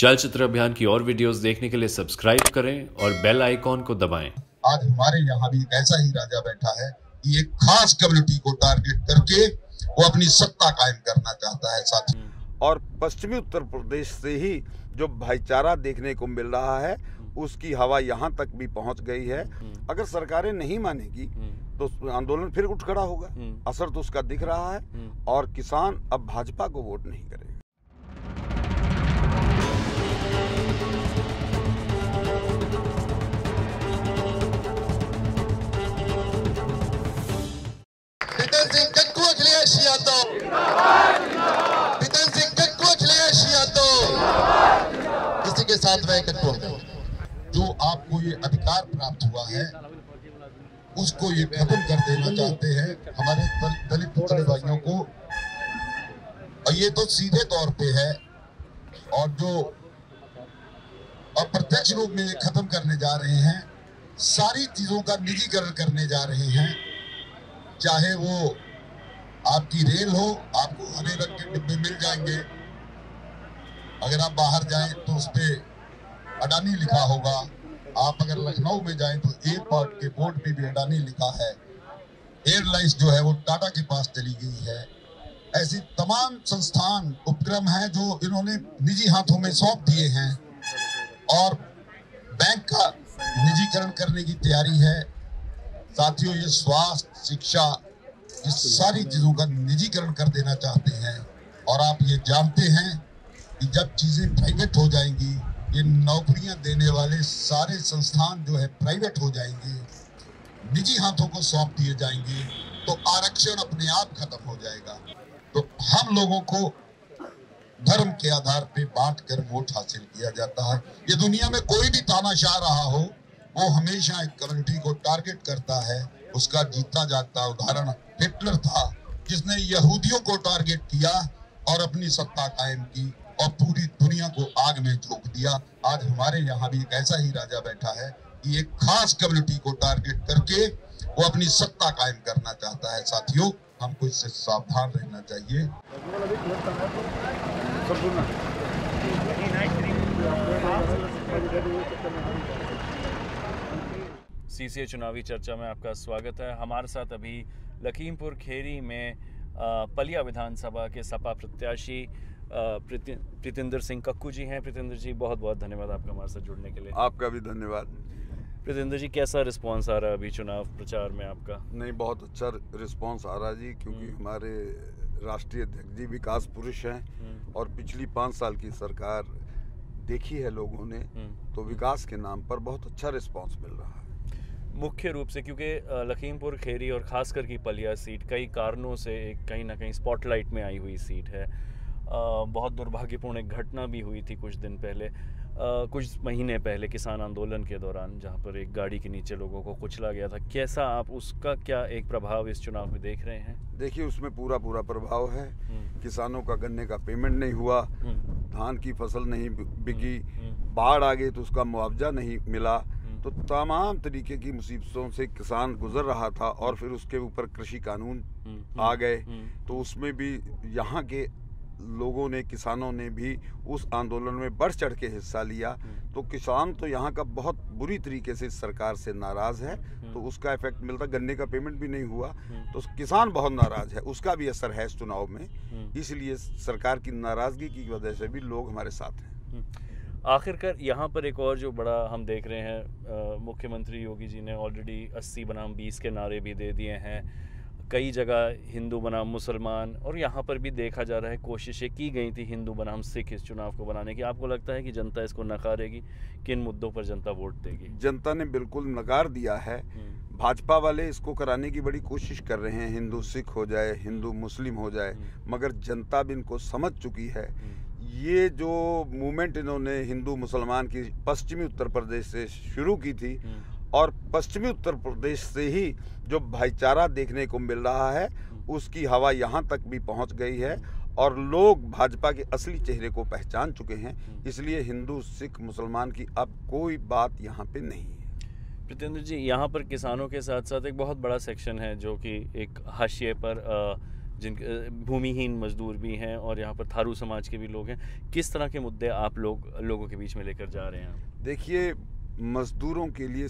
चलचित्र अभियान की और वीडियोस देखने के लिए सब्सक्राइब करें और बेल आइकॉन को दबाएं। आज हमारे यहाँ भी ऐसा ही राजा बैठा है कि एक खास कम्युनिटी को टारगेट करके वो अपनी सत्ता कायम करना चाहता है साथी। और पश्चिमी उत्तर प्रदेश से ही जो भाईचारा देखने को मिल रहा है उसकी हवा यहाँ तक भी पहुँच गई है। अगर सरकारें नहीं मानेगी तो आंदोलन फिर उठ खड़ा होगा। असर तो उसका दिख रहा है और किसान अब भाजपा को वोट नहीं करेगा। इसी के साथ मैं जो आपको ये अधिकार प्राप्त हुआ है उसको ये खत्म कर देना चाहते हैं हमारे दलित पिछड़े भाइयों को। और ये तो सीधे तौर पे है और जो अप्रत्यक्ष रूप में ये खत्म करने जा रहे हैं, सारी चीजों का निजीकरण करने जा रहे हैं। चाहे वो आपकी रेल हो, आपको हरे रंग के डिब्बे मिल जाएंगे। अगर आप बाहर जाएं तो उस पे अडानी लिखा होगा। आप अगर लखनऊ में जाएं तो एयरपोर्ट के बोर्ड पे भी अडानी लिखा है। एयरलाइंस जो है वो टाटा के पास चली गई है। ऐसी तमाम संस्थान उपक्रम हैं जो इन्होंने निजी हाथों में सौंप दिए हैं और बैंक का निजीकरण करने की तैयारी है। साथियों, ये स्वास्थ्य, शिक्षा, इस सारी चीजों का निजीकरण कर देना चाहते हैं। और आप ये जानते हैं कि जब चीजें प्राइवेट हो जाएंगी, ये नौकरियां देने वाले सारे संस्थान जो है प्राइवेट हो जाएंगे, निजी हाथों को सौंप दिए जाएंगे, तो आरक्षण अपने आप खत्म हो जाएगा। तो हम लोगों को धर्म के आधार पे बांटकर वोट हासिल किया जाता है। ये दुनिया में कोई भी तानाशाह रहा हो, वो हमेशा एक कम्युनिटी को टारगेट करता है। उसका जीता जागता उदाहरण हिटलर था, जिसने यहूदियों को टारगेट किया और अपनी सत्ता कायम की और पूरी दुनिया को आग में झोंक दिया। आज हमारे यहाँ भी एक ऐसा ही राजा बैठा है कि एक खास कम्युनिटी को टारगेट करके वो अपनी सत्ता कायम करना चाहता है। साथियों, हमको इससे सावधान रहना चाहिए। सीसीए चुनावी चर्चा में आपका स्वागत है। हमारे साथ अभी लखीमपुर खेरी में पलिया विधानसभा के सपा प्रत्याशी प्रीतिंदर सिंह कक्कू जी हैं। प्रीतिंदर जी, बहुत बहुत धन्यवाद आपका हमारे साथ जुड़ने के लिए। आपका भी धन्यवाद। प्रीतिंदर जी, कैसा रिस्पांस आ रहा है अभी चुनाव प्रचार में आपका? नहीं, बहुत अच्छा रिस्पांस आ रहा है जी, क्योंकि हमारे राष्ट्रीय अध्यक्ष जी विकास पुरुष हैं और पिछली 5 साल की सरकार देखी है लोगों ने, तो विकास के नाम पर बहुत अच्छा रिस्पांस मिल रहा है। मुख्य रूप से क्योंकि लखीमपुर खेरी और खासकर की पलिया सीट कई कारणों से कहीं ना कहीं स्पॉटलाइट में आई हुई सीट है। बहुत दुर्भाग्यपूर्ण एक घटना भी हुई थी कुछ दिन पहले, कुछ महीने पहले किसान आंदोलन के दौरान, जहां पर एक गाड़ी के नीचे लोगों को कुचला गया था। कैसा आप उसका क्या एक प्रभाव इस चुनाव में देख रहे हैं? देखिए, उसमें पूरा प्रभाव है। किसानों का गन्ने का पेमेंट नहीं हुआ, धान की फसल नहीं बिकी, बाढ़ आ गई तो उसका मुआवजा नहीं मिला, तो तमाम तरीके की मुसीबतों से किसान गुजर रहा था। और फिर उसके ऊपर कृषि कानून आ गए, तो उसमें भी यहाँ के लोगों ने, किसानों ने भी उस आंदोलन में बढ़ चढ़ के हिस्सा लिया। तो किसान तो यहाँ का बहुत बुरी तरीके से सरकार से नाराज है, तो उसका इफेक्ट मिलता। गन्ने का पेमेंट भी नहीं हुआ तो किसान बहुत नाराज है, उसका भी असर है इस चुनाव में। इसलिए सरकार की नाराजगी की वजह से भी लोग हमारे साथ हैं। आखिरकार यहाँ पर एक और जो बड़ा हम देख रहे हैं, मुख्यमंत्री योगी जी ने ऑलरेडी 80 बनाम 20 के नारे भी दे दिए हैं। कई जगह हिंदू बनाम मुसलमान, और यहाँ पर भी देखा जा रहा है कोशिशें की गई थी हिंदू बनाम सिख इस चुनाव को बनाने की। आपको लगता है कि जनता इसको नकारेगी? किन मुद्दों पर जनता वोट देगी? जनता ने बिल्कुल नकार दिया है। भाजपा वाले इसको कराने की बड़ी कोशिश कर रहे हैं, हिंदू सिख हो जाए, हिंदू मुस्लिम हो जाए, मगर जनता भी इनको समझ चुकी है। ये जो मूवमेंट इन्होंने हिंदू मुसलमान की पश्चिमी उत्तर प्रदेश से शुरू की थी, और पश्चिमी उत्तर प्रदेश से ही जो भाईचारा देखने को मिल रहा है उसकी हवा यहाँ तक भी पहुँच गई है और लोग भाजपा के असली चेहरे को पहचान चुके हैं। इसलिए हिंदू सिख मुसलमान की अब कोई बात यहाँ पे नहीं है। प्रीतिंदर जी, यहाँ पर किसानों के साथ साथ एक बहुत बड़ा सेक्शन है जो कि एक हाशिए पर जिन भूमिहीन मजदूर भी हैं और यहाँ पर थारू समाज के भी लोग हैं। किस तरह के मुद्दे आप लोगों के बीच में लेकर जा रहे हैं? देखिए, मजदूरों के लिए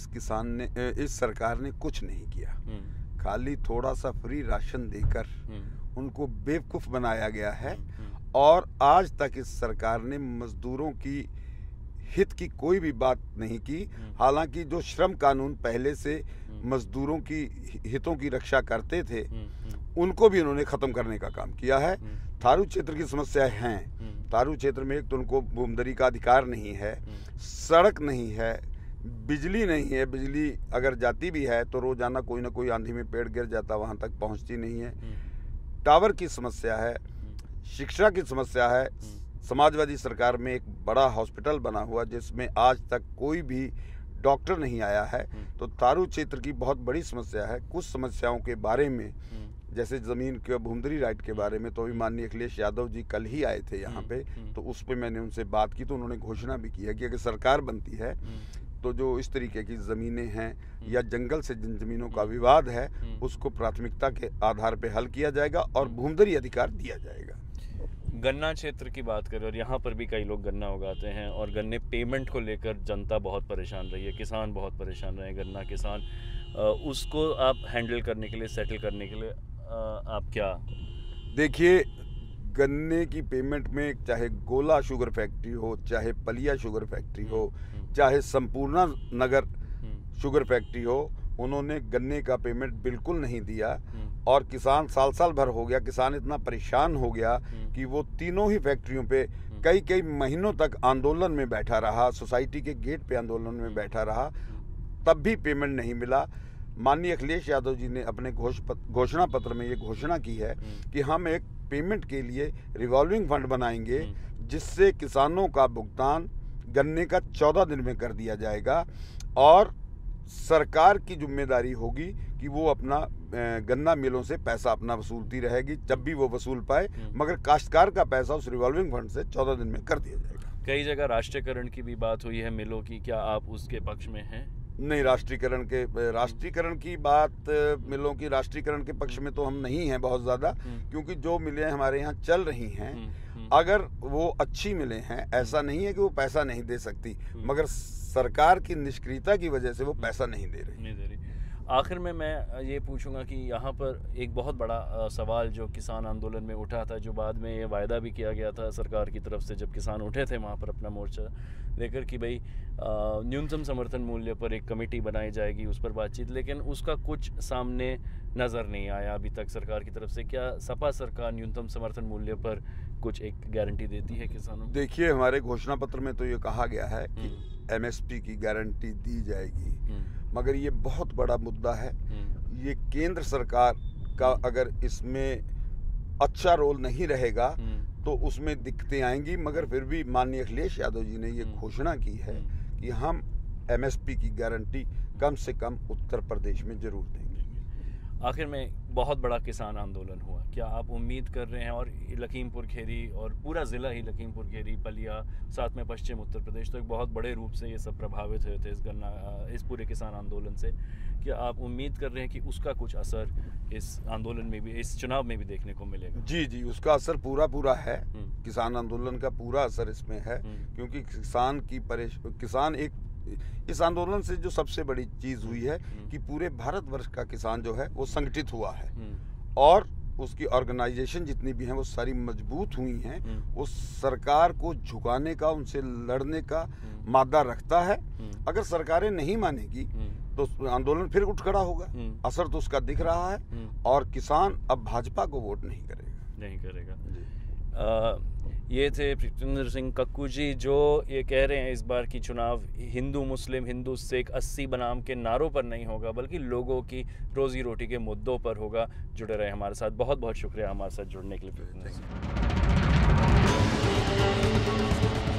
इस सरकार ने कुछ नहीं किया। खाली थोड़ा सा फ्री राशन देकर उनको बेवकूफ़ बनाया गया है और आज तक इस सरकार ने मजदूरों की हित की कोई भी बात नहीं की। हालांकि जो श्रम कानून पहले से मजदूरों की हितों की रक्षा करते थे उनको भी उन्होंने ख़त्म करने का काम किया है। थारू क्षेत्र की समस्याएं हैं। थारू क्षेत्र में एक तो उनको भूमदरी का अधिकार नहीं है, सड़क नहीं है, बिजली नहीं है। बिजली अगर जाती भी है तो रोजाना कोई ना कोई आंधी में पेड़ गिर जाता, वहाँ तक पहुँचती नहीं है। टावर की समस्या है, शिक्षा की समस्या है। समाजवादी सरकार में एक बड़ा हॉस्पिटल बना हुआ जिसमें आज तक कोई भी डॉक्टर नहीं आया है। तो थारू क्षेत्र की बहुत बड़ी समस्या है। कुछ समस्याओं के बारे में, जैसे ज़मीन के भूमदरी राइट के बारे में, तो अभी माननीय अखिलेश यादव जी कल ही आए थे यहाँ पे, तो उस पर मैंने उनसे बात की तो उन्होंने घोषणा भी की है कि अगर सरकार बनती है तो जो इस तरीके की ज़मीनें हैं या जंगल से जिन ज़मीनों का विवाद है उसको प्राथमिकता के आधार पर हल किया जाएगा और भूमदरी अधिकार दिया जाएगा। गन्ना क्षेत्र की बात करें, और यहाँ पर भी कई लोग गन्ना उगाते हैं और गन्ने पेमेंट को लेकर जनता बहुत परेशान रही है, किसान बहुत परेशान रहे, गन्ना किसान। उसको आप हैंडल करने के लिए, सेटल करने के लिए आप क्या? देखिए, गन्ने की पेमेंट में चाहे गोला शुगर फैक्ट्री हो, चाहे पलिया शुगर फैक्ट्री हो, चाहे संपूर्णा नगर शुगर फैक्ट्री हो, उन्होंने गन्ने का पेमेंट बिल्कुल नहीं दिया और किसान साल भर हो गया, किसान इतना परेशान हो गया कि वो तीनों ही फैक्ट्रियों पे कई महीनों तक आंदोलन में बैठा रहा, सोसाइटी के गेट पे आंदोलन में बैठा रहा, तब भी पेमेंट नहीं मिला। माननीय अखिलेश यादव जी ने अपने घोषणा पत्र में ये घोषणा की है कि हम एक पेमेंट के लिए रिवॉल्विंग फंड बनाएंगे जिससे किसानों का भुगतान गन्ने का 14 दिन में कर दिया जाएगा और सरकार की जिम्मेदारी होगी कि वो अपना गन्ना मिलों से पैसा अपना वसूलती रहेगी जब भी वो वसूल पाए, मगर काश्तकार का पैसा उस रिवॉल्विंग फंड से 14 दिन में कर दिया जाएगा। कई जगह राष्ट्रीयकरण की भी बात हुई है मिलों की, क्या आप उसके पक्ष में हैं? नहीं, राष्ट्रीयकरण की बात, मिलों की राष्ट्रीयकरण के पक्ष में तो हम नहीं हैं बहुत ज़्यादा, क्योंकि जो मिलें हमारे यहाँ चल रही हैं अगर वो अच्छी मिलें हैं, ऐसा नहीं है कि वो पैसा नहीं दे सकती, मगर सरकार की निष्क्रियता की वजह से वो पैसा नहीं दे रही। आखिर में मैं ये पूछूंगा कि यहाँ पर एक बहुत बड़ा सवाल जो किसान आंदोलन में उठा था, जो बाद में ये वायदा भी किया गया था सरकार की तरफ से जब किसान उठे थे वहाँ पर अपना मोर्चा लेकर कि भाई न्यूनतम समर्थन मूल्य पर एक कमेटी बनाई जाएगी, उस पर बातचीत, लेकिन उसका कुछ सामने नज़र नहीं आया अभी तक सरकार की तरफ से। क्या सपा सरकार न्यूनतम समर्थन मूल्य पर कुछ एक गारंटी देती है किसानों को? देखिए, हमारे घोषणा पत्र में तो ये कहा गया है कि MSP की गारंटी दी जाएगी, मगर ये बहुत बड़ा मुद्दा है। ये केंद्र सरकार का अगर इसमें अच्छा रोल नहीं रहेगा तो उसमें दिक्कतें आएंगी, मगर फिर भी माननीय अखिलेश यादव जी ने ये घोषणा की है कि हम MSP की गारंटी कम से कम उत्तर प्रदेश में जरूर देंगे। आखिर में बहुत बड़ा किसान आंदोलन हुआ, क्या आप उम्मीद कर रहे हैं, और लखीमपुर खीरी और पूरा ज़िला ही लखीमपुर खीरी, पलिया, साथ में पश्चिम उत्तर प्रदेश, तो एक बहुत बड़े रूप से ये सब प्रभावित हुए थे इस पूरे किसान आंदोलन से, क्या आप उम्मीद कर रहे हैं कि उसका कुछ असर इस आंदोलन में भी, इस चुनाव में भी देखने को मिलेगा? जी, उसका असर पूरा है। किसान आंदोलन का पूरा असर इसमें है, क्योंकि किसान एक इस आंदोलन से जो सबसे बड़ी चीज हुई है कि पूरे भारतवर्ष का किसान जो है वो संगठित हुआ है और उसकी ऑर्गेनाइजेशन जितनी भी हैं वो सारी मजबूत हुई हैं। वो सरकार को झुकाने का, उनसे लड़ने का मादा रखता है। अगर सरकारें नहीं मानेगी तो आंदोलन फिर उठ खड़ा होगा। असर तो उसका दिख रहा है और किसान अब भाजपा को वोट नहीं करेगा। ये थे प्रीतिंदर सिंह कक्कू जी, जो ये कह रहे हैं इस बार की चुनाव हिंदू मुस्लिम, हिंदू सिख, 80 बनाम के नारों पर नहीं होगा, बल्कि लोगों की रोजी रोटी के मुद्दों पर होगा। जुड़े रहे हमारे साथ। बहुत बहुत शुक्रिया हमारे साथ जुड़ने के लिए।